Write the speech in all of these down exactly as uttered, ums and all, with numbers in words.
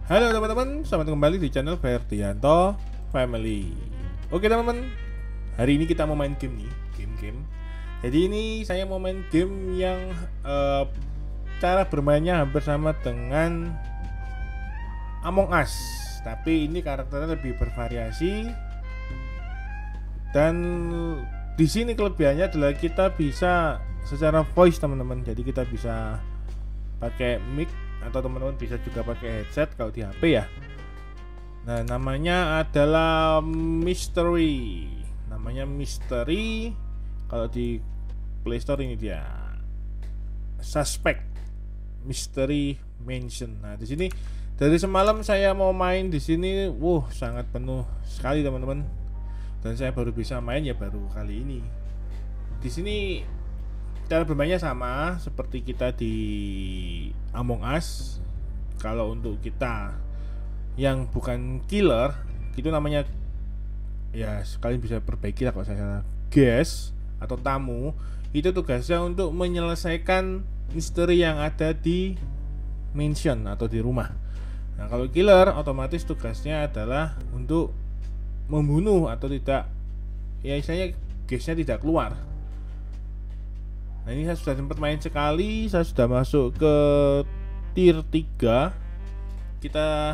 Halo teman-teman, selamat kembali di channel Ferdianto Family. Oke teman-teman, hari ini kita mau main game nih, game-game. Jadi ini saya mau main game yang uh, cara bermainnya hampir sama dengan Among Us, tapi ini karakternya lebih bervariasi. Dan di sini kelebihannya adalah kita bisa secara voice teman-teman. Jadi kita bisa pakai mic atau teman-teman bisa juga pakai headset kalau di H P ya. Nah, namanya adalah Mystery. Namanya Mystery. Kalau di Play Store ini dia Suspect Mystery Mansion. Nah, di sini dari semalam saya mau main di sini, wuh sangat penuh sekali teman-teman. Dan saya baru bisa main ya baru kali ini. Di sini cara bermainnya sama seperti kita di Among Us. Kalau untuk kita yang bukan killer, itu namanya ya sekalian bisa perbaiki lah kalau saya salah. Guest atau tamu itu tugasnya untuk menyelesaikan misteri yang ada di mansion atau di rumah. Nah, kalau killer otomatis tugasnya adalah untuk membunuh atau tidak, ya istilahnya guestnya tidak keluar. Nah, ini saya sudah sempat main sekali, saya sudah masuk ke tier tiga. Kita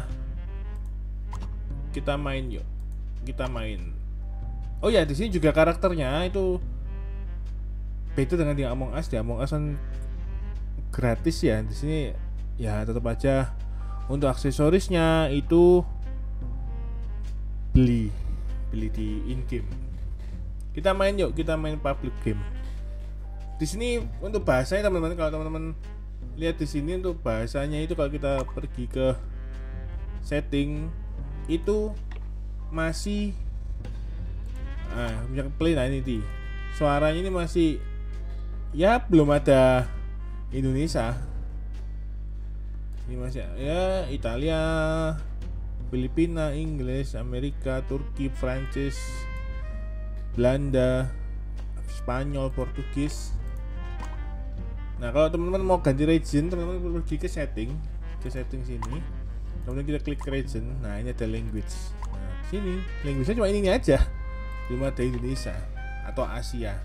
kita main yuk. Kita main. Oh ya, di sini juga karakternya itu beda dengan di Among Us. Di Among Us kan gratis ya. Di sini ya tetap aja untuk aksesorisnya itu beli, beli di in-game. Kita main yuk, kita main public game. Di sini untuk bahasanya teman-teman, kalau teman-teman lihat di sini untuk bahasanya itu kalau kita pergi ke setting itu masih ah bisa play. Nah ini di suaranya ini masih ya belum ada Indonesia. Ini masih ya Italia, Filipina, Inggris, Amerika, Turki, Prancis, Belanda, Spanyol, Portugis. Nah, kalau teman-teman mau ganti region, teman-teman pergi ke setting, ke setting sini. Kemudian kita klik region. Nah, ini ada language. Nah, sini language-nya cuma ini aja. Belum ada Indonesia atau Asia.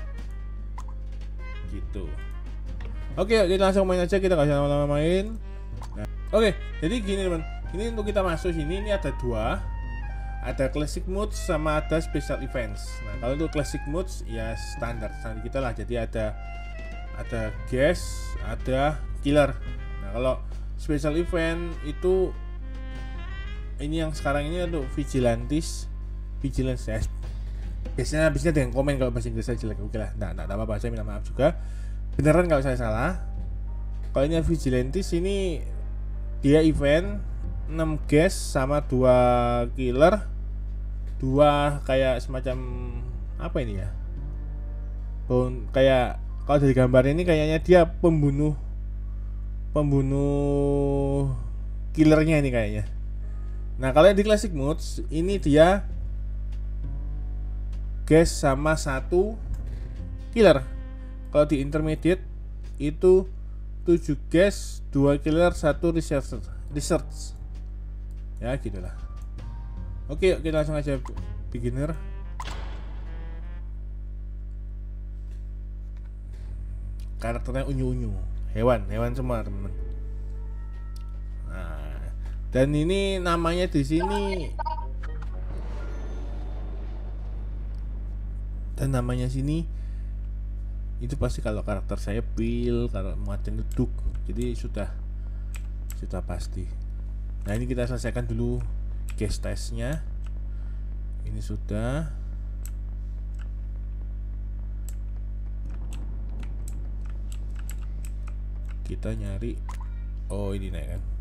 Gitu. Oke, kita langsung main aja, kita enggak usah lama-lama main. Nah, oke, jadi gini teman. Ini untuk kita masuk sini ini ada dua. Ada classic modes sama ada special events. Nah, kalau untuk classic modes ya standar standar kita lah. Jadi ada ada guest, ada killer. Nah, kalau special event itu ini yang sekarang ini untuk vigilantes, vigilance ya. Biasanya biasanya dengan komen kalau bahasa Inggris saya jelek. Oke lah, nah, nah, apa-apa, saya minta maaf juga. Beneran kalau saya salah. Kalau ini vigilantes ini dia event enam guest sama dua killer, dua kayak semacam apa ini ya, bon, kayak kalau dari gambar ini kayaknya dia pembunuh pembunuh killernya ini kayaknya. Nah, kalau yang di classic modes ini dia guest sama satu killer. Kalau di intermediate itu tujuh guest, dua killer, satu researcher research ya gitulah. Oke, kita langsung aja beginner. Karakternya unyu-unyu, hewan hewan semua teman-teman. Nah, dan ini namanya di sini dan namanya sini itu pasti kalau karakter saya Bill, kalau muatan duduk, jadi sudah sudah pasti. Nah, ini kita selesaikan dulu guest testnya. Ini sudah. Kita nyari. Oh, ini naik kan.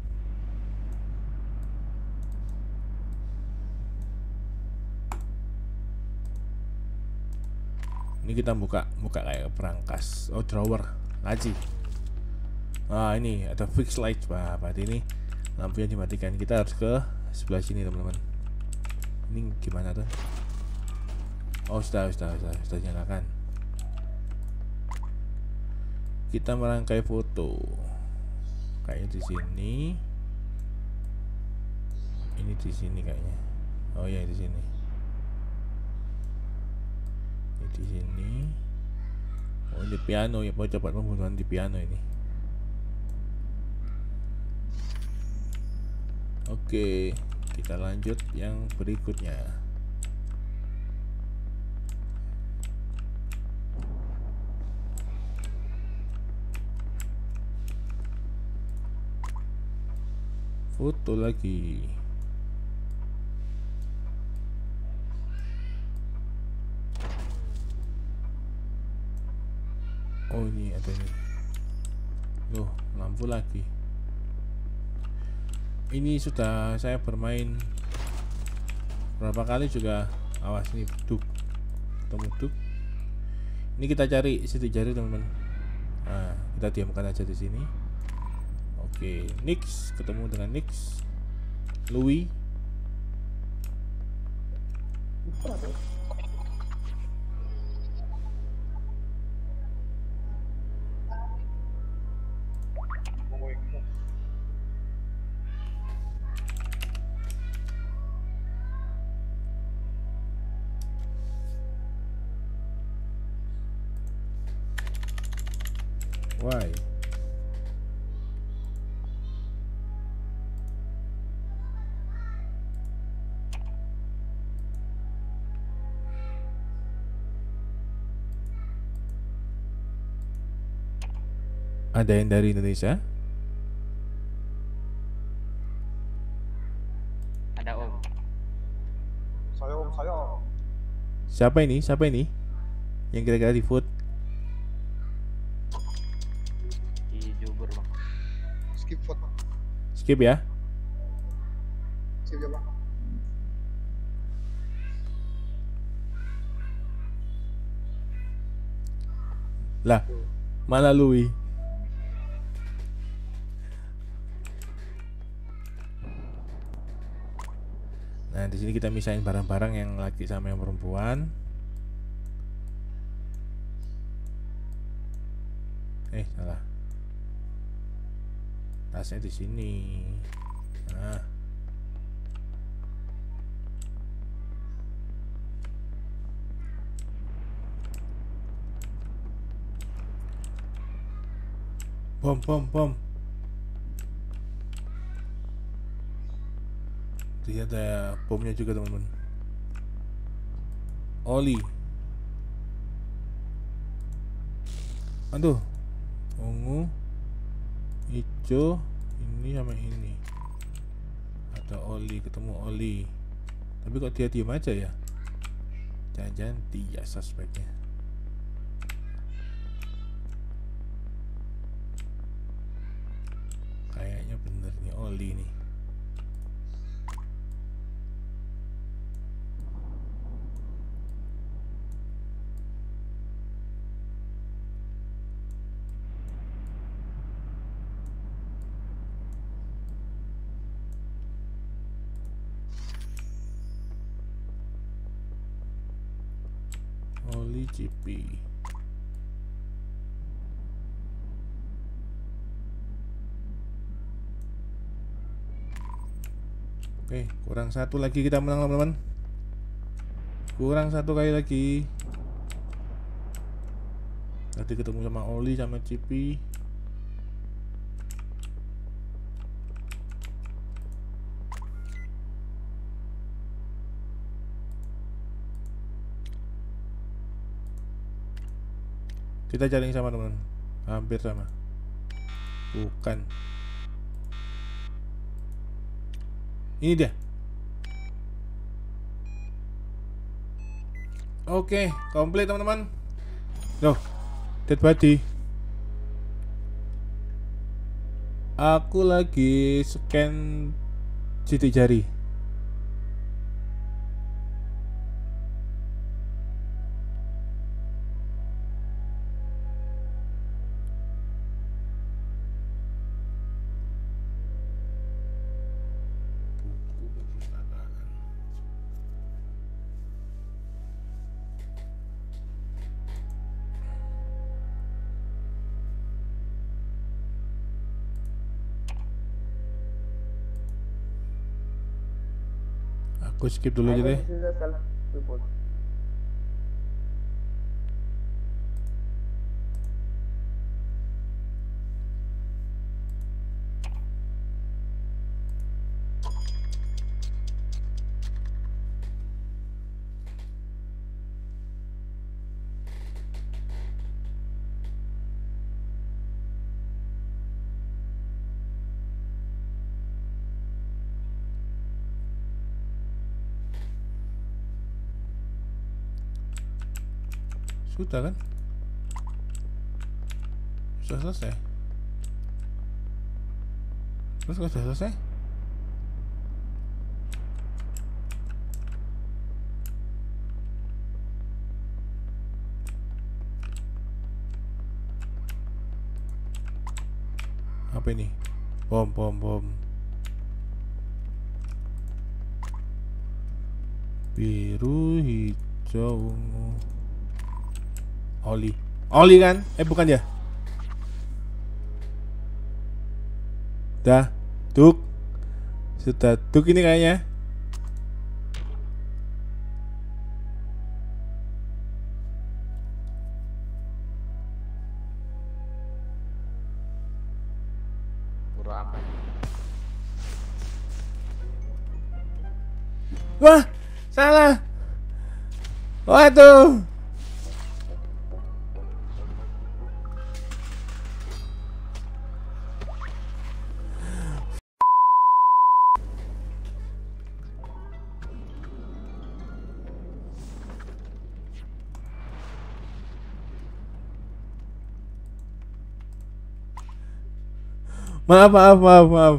Ini kita buka buka kayak perangkas. Oh, drawer laci. Ah, ini ada fix light. Wah, berarti ini lampu yang dimatikan. Kita harus ke sebelah sini teman-teman. Ini gimana tuh? Oh, sudah sudah sudah sudah nyalakan. Kita merangkai foto. Kayaknya di sini. Ini di sini kayaknya. Oh ya, di sini. Ini di sini. Oh, di piano ya, mau coba pembunuhan di piano ini. Oke, kita lanjut yang berikutnya. Foto lagi. Oh, ini ada nih. Loh, lampu lagi. Ini sudah saya bermain berapa kali juga. Awas nih, duk. Ketemu duk. Ini kita cari sidik jari, teman-teman. Nah, kita diamkan aja di sini. Oke, Nix ketemu dengan Nix. Louis. Why? Ada yang dari Indonesia? Ada Om. Saya om saya. Siapa ini? Siapa ini? Yang kira-kira di vote? Di Jubur bang. Skip vote. Skip ya. Skip ya bang. Lah, mana Louis? Nah, di sini kita misahin barang-barang yang laki sama yang perempuan. Eh, salah. Tasnya di sini. Nah. Bom, bom, bom. Dia ada bomnya juga, teman-teman. Oli. Aduh. Ungu, hijau, ini sama ini. Ada Oli, ketemu Oli. Tapi kok dia diem aja ya? Jangan-jangan dia suspeknya. Kayaknya bener nih Oli nih. Oli G P. Oke, kurang satu lagi kita menang, teman-teman. Kurang satu kali lagi. Tadi ketemu sama Oli sama C P. Kita cari yang sama, teman. Hampir sama. Bukan. Ini dia. Oke, komplit, teman-teman. Loh, dead body. Aku lagi scan sidik jari. Gue skip dulu aja deh. This is a self report. Sudah kan? Sudah selesai. Terus kalau sudah selesai? Apa ini? Bom, bom, bom. Biru, hijau, ungu. Oli. Oli kan? Eh bukan ya? Dah, duk. Sudah duk ini kayaknya. Bodo amat. Wah, salah. Waduh. Maaf, maaf, maaf, maaf.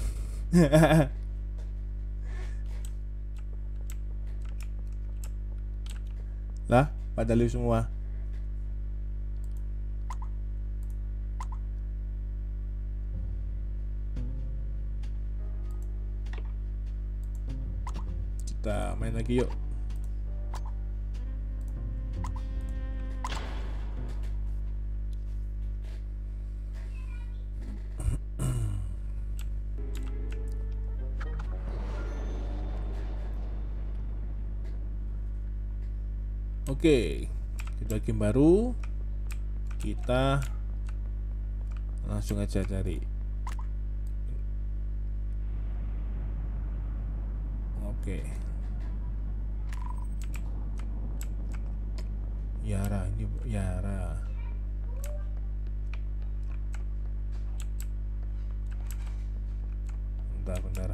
Lah, pada lu semua. Kita main lagi yuk. Oke, kita game baru, kita langsung aja cari. Oke, Yara, ini Yara. Bentar, bentar.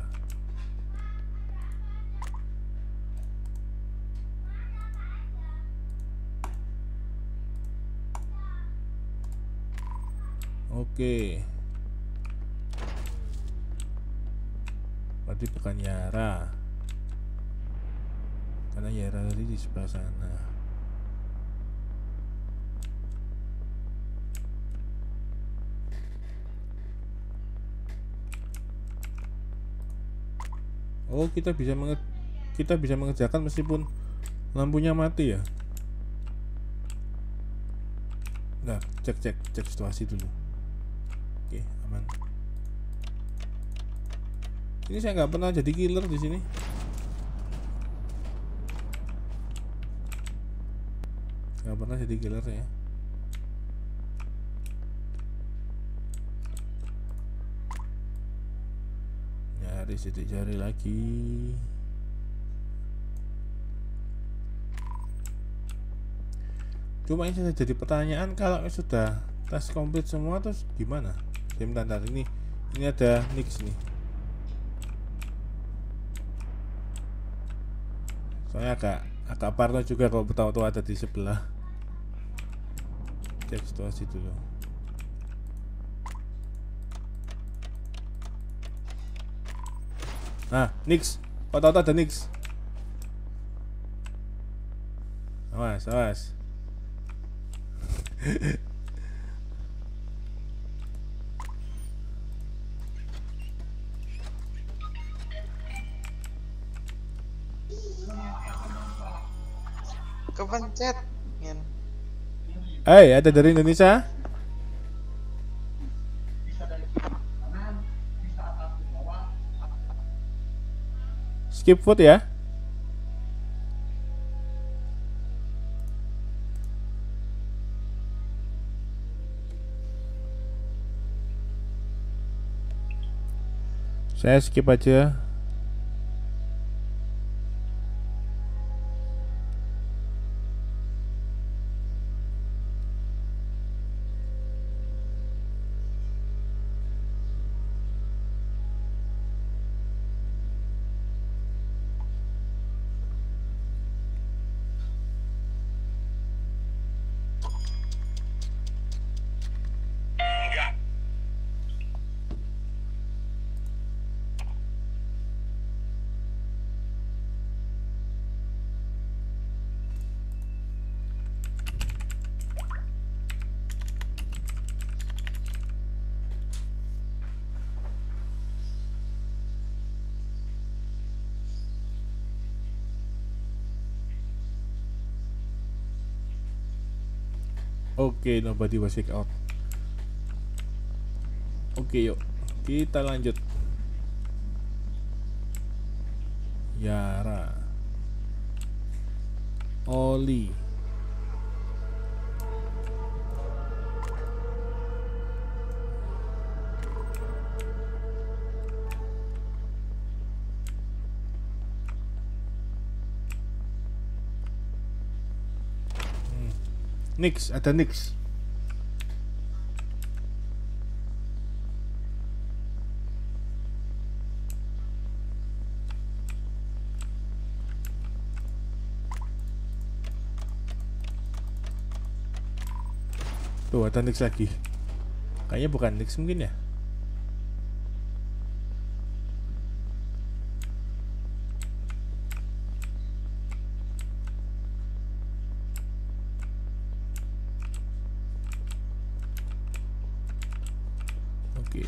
Oke. Berarti bukan Yara. Karena Yara tadi di sebelah sana. Oh, kita bisa menge kita bisa mengerjakan meskipun lampunya mati ya. Nah, cek cek cek situasi dulu. Oke, aman. Ini saya nggak pernah jadi killer di sini. Nggak pernah jadi killer ya. Nyari sidik jari lagi. Cuma ini sudah jadi pertanyaan, kalau sudah tes komplit semua terus gimana? Saya minta ntar ini ini ada Nix nih. Soalnya agak agak parno juga kalau tahu-tahu ada di sebelah. Cek situasi dulu. Nah, Nix, kok tahu-tahu ada Nix? Awas, awas. Kepencet. Ngin. Eh, ada dari Indonesia? Skip food ya. Saya skip aja. Oke, okay, nobody was kicked out. Oke, okay, yuk kita lanjut. Yara, Oli, Nix, ada Nix. Tuh ada Nix lagi. Kayaknya bukan Nix mungkin ya. Oke.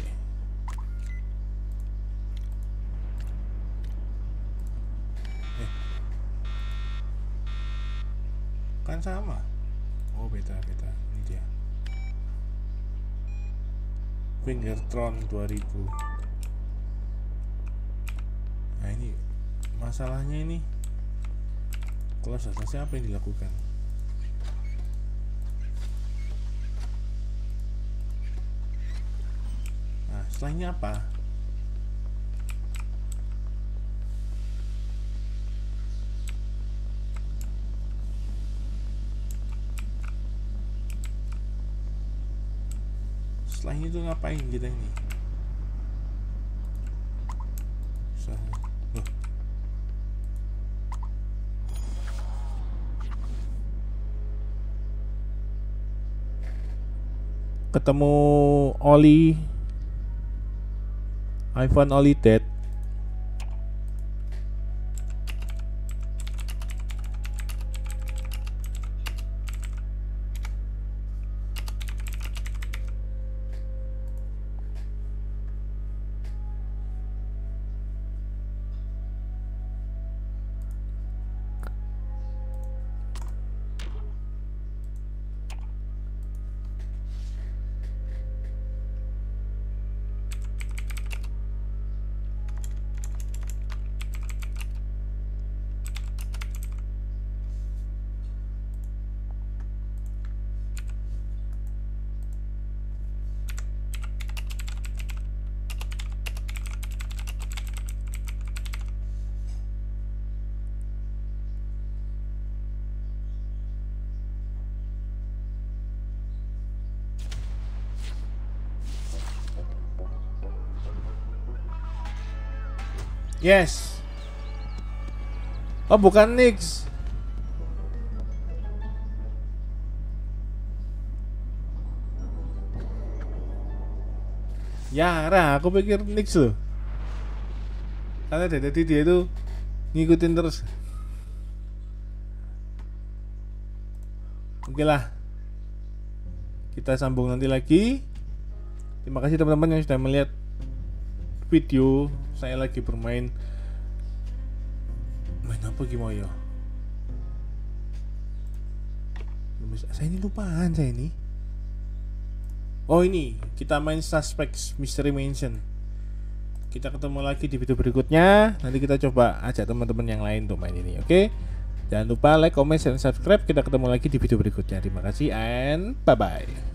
Eh. Kan sama. Oh, beda beda. Ini dia. Fingertron dua ribu. Nah, ini masalahnya ini. Kalau sudah selesai apa yang dilakukan? Setelahnya apa? Setelahnya itu ngapain kita ini? Loh. Ketemu Oli. iPhone Oli dead. Yes. Oh, bukan Nix. Yara, aku pikir Nix loh. Karena dari tadi dia itu ngikutin terus. Oke lah. Kita sambung nanti lagi. Terima kasih teman-teman yang sudah melihat video saya lagi bermain. Main apa gimana ya? Saya ini lupaan saya ini. Oh, ini kita main Suspects Mystery Mansion. Kita ketemu lagi di video berikutnya. Nanti kita coba ajak teman-teman yang lain untuk main ini, oke? Okay? Jangan lupa like, comment, dan subscribe. Kita ketemu lagi di video berikutnya. Terima kasih and bye bye.